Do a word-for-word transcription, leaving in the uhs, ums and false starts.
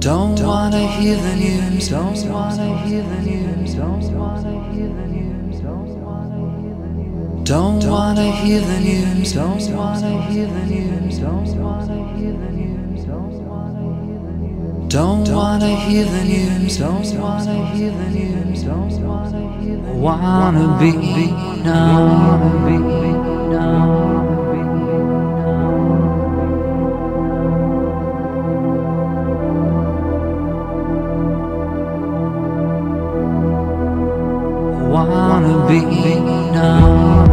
Don't wanna hear the news, don't wanna hear the news, don't wanna hear the news, don't wanna hear the news. Don't wanna hear the news, don't wanna hear the news, don't wanna hear the news, don't wanna hear the news. Don't wanna hear the news, don't wanna hear the news, don't wanna hear the news. Wanna be numb, wanna be numb. Wanna be numb.